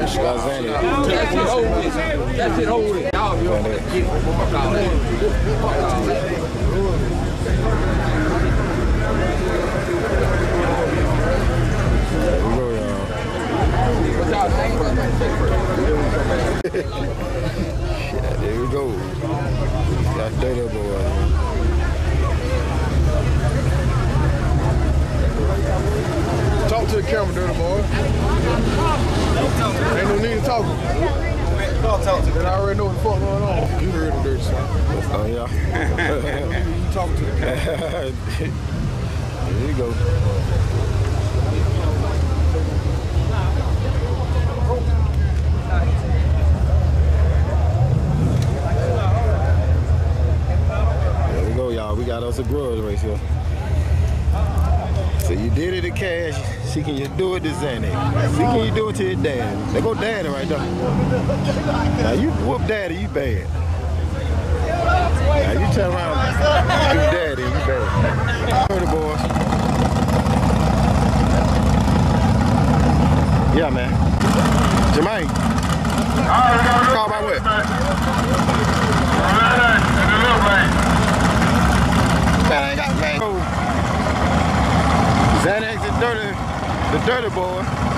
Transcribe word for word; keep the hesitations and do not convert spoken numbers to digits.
She got Zanny. That shit over with. That shit over with. Y'all be over there. Fuck all that. Fuck all that. There we go, y'all. What y'all think about that shit? Yeah, there we go. Got dirty boy. Talk to the camera, dirty boy. Ain't no need to talk. Talk to them. I already know what the fuck going on. You heard the dirty song. Oh, yeah. You talking to the camera. There you go. There we go, y'all. We got us a grudge race here. So you did it to Cash, see can you do it to Zanny? See can you do it to your daddy? There go daddy right there. Now you whoop daddy, you bad. Now you turn around and do daddy, you bad. Heard it, boys. Yeah, man. Jermaine. Call by what? Man, I ain't got man. Xanax the dirty, the dirty boy.